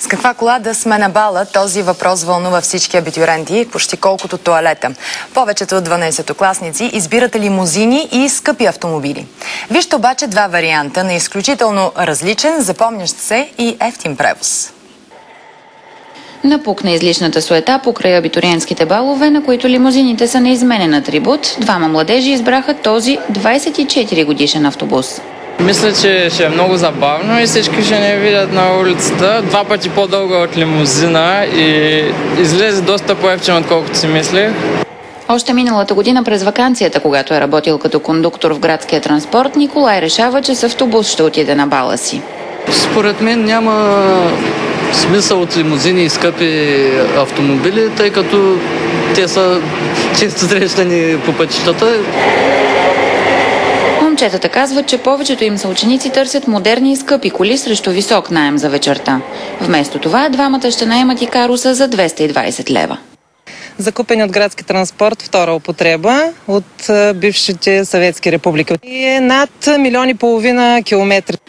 С каква кола да сме на бала? Този въпрос вълнува всички абитюренти, почти колкото тоалета. Повечето от 12-класници избират лимузини и скъпи автомобили. Вижте обаче два варианта на изключително различен, запомнящ се и евтин превоз. Напукна излишната суета покрай абитуриентските балове, на които лимузините са неизменен атрибут. Двама младежи избраха този 24-годишен автобус. Мисля, че ще е много забавно и всички ще не видят на улицата. 2 пъти по-дълго от лимузина и излезе доста по-евтин, отколкото си мислех. Още миналата година през ваканцията, когато е работил като кондуктор в градския транспорт, Николай решава, че с автобус ще отиде на бала си. Според мен няма смисъл от лимузини и скъпи автомобили, тъй като те са често срещани по пътищата. Момчетата казват, че повечето им съученици търсят модерни и скъпи коли срещу висок наем за вечерта. Вместо това, двамата ще наемат и каруса за 220 лева. Закупени от градски транспорт, втора употреба от бившите съветски републики. И е над 1,5 милиона километри.